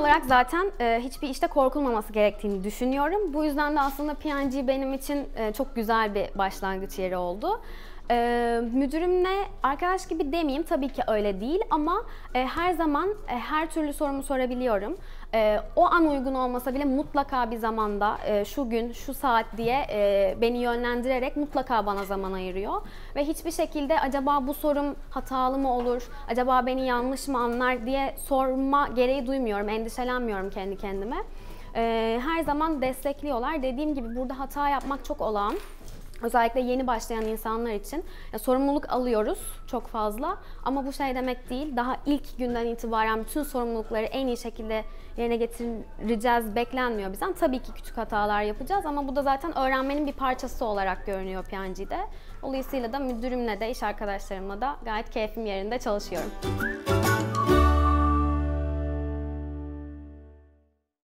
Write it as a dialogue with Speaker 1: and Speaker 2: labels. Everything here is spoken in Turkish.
Speaker 1: olarak zaten hiçbir işte korkulmaması gerektiğini düşünüyorum. Bu yüzden de aslında P&G benim için çok güzel bir başlangıç yeri oldu. Müdürümle arkadaş gibi demeyeyim, tabii ki öyle değil ama her zaman her türlü sorumu sorabiliyorum. O an uygun olmasa bile mutlaka bir zamanda şu gün, şu saat diye beni yönlendirerek mutlaka bana zaman ayırıyor. Ve hiçbir şekilde acaba bu sorum hatalı mı olur, acaba beni yanlış mı anlar diye sorma gereği duymuyorum, endişelenmiyorum kendi kendime. Her zaman destekliyorlar. Dediğim gibi burada hata yapmak çok olağan. Özellikle yeni başlayan insanlar için sorumluluk alıyoruz çok fazla ama bu şey demek değil, daha ilk günden itibaren bütün sorumlulukları en iyi şekilde yerine getireceğiz beklenmiyor bizden. Tabii ki küçük hatalar yapacağız ama bu da zaten öğrenmenin bir parçası olarak görünüyor P&G'de. Dolayısıyla da müdürümle de iş arkadaşlarımla da gayet keyfim yerinde çalışıyorum.